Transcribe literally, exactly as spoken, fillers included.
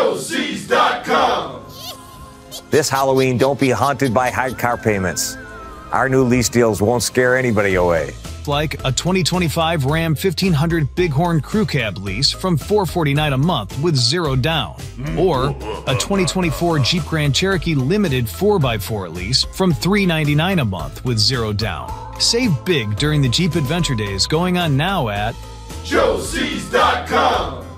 Joe C's dot com. This Halloween, don't be haunted by high car payments. Our new lease deals won't scare anybody away. Like a twenty twenty-five Ram fifteen hundred Bighorn Crew Cab lease from four hundred forty-nine dollars a month with zero down. Or a twenty twenty-four Jeep Grand Cherokee Limited four by four lease from three hundred ninety-nine dollars a month with zero down. Save big during the Jeep Adventure Days going on now at Joe C's dot com.